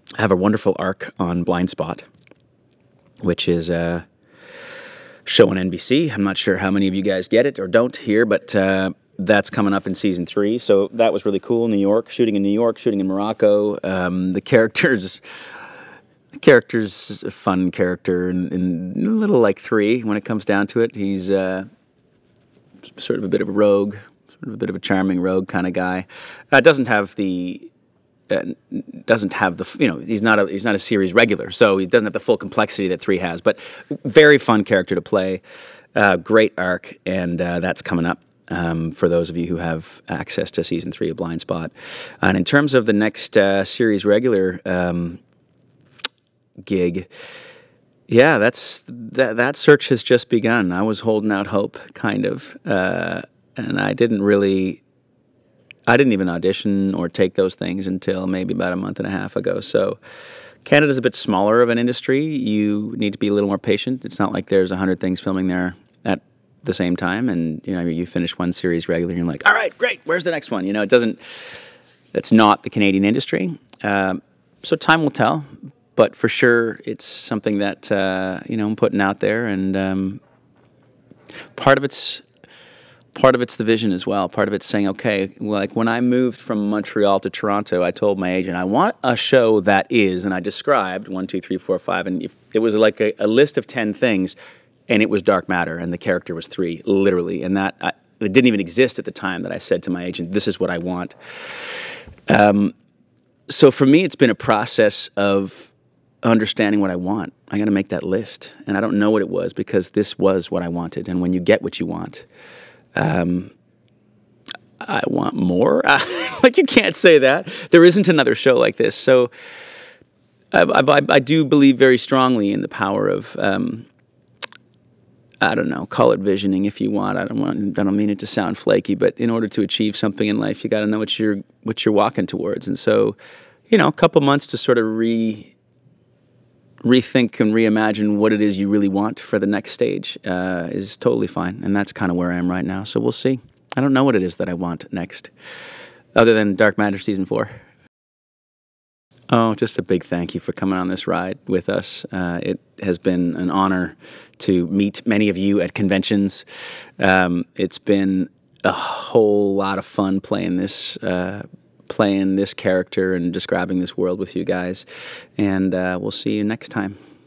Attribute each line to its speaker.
Speaker 1: have a wonderful arc on Blind Spot, which is a show on NBC. I'm not sure how many of you guys get it or don't here, but that's coming up in season 3. So that was really cool. New York, shooting in Morocco. The character's a fun character and a little like 3 when it comes down to it. He's sort of a bit of a rogue, sort of a bit of a charming rogue kind of guy. Doesn't have the he's not a series regular, so he doesn't have the full complexity that 3 has. But very fun character to play, great arc, and that's coming up for those of you who have access to season 3 of Blind Spot. And in terms of the next series regular gig, yeah, that search has just begun. I was holding out hope, kind of, and I didn't even audition or take those things until maybe about a month and a half ago. So Canada's a bit smaller of an industry. You need to be a little more patient. It's not like there's 100 things filming there at the same time, and you finish one series regular and you're like, all right, great, where's the next one? That's not the Canadian industry. So time will tell, but for sure it's something that I'm putting out there, and part of it's the vision as well. Part of it's saying, okay, like when I moved from Montreal to Toronto, I told my agent, I want a show that is, and I described 1, 2, 3, 4, 5, and if it was like a list of 10 things, and it was dark matter, and the character was 3, literally, and it didn't even exist at the time that I said to my agent, this is what I want. So for me, it's been a process of understanding what I want. I got to make that list, and I don't know what it was because this was what I wanted, and when you get what you want, I want more. Like, you can't say that. There isn't another show like this. So I do believe very strongly in the power of, I don't know, call it visioning if you want. I don't mean it to sound flaky, but in order to achieve something in life, you got to know what you're walking towards. And so, a couple months to sort of rethink and reimagine what it is you really want for the next stage is totally fine. And that's kind of where I am right now. So we'll see. I don't know what it is that I want next, other than Dark Matter Season 4. Oh, just a big thank you for coming on this ride with us. It has been an honor to meet many of you at conventions. It's been a whole lot of fun playing this character and describing this world with you guys. And we'll see you next time.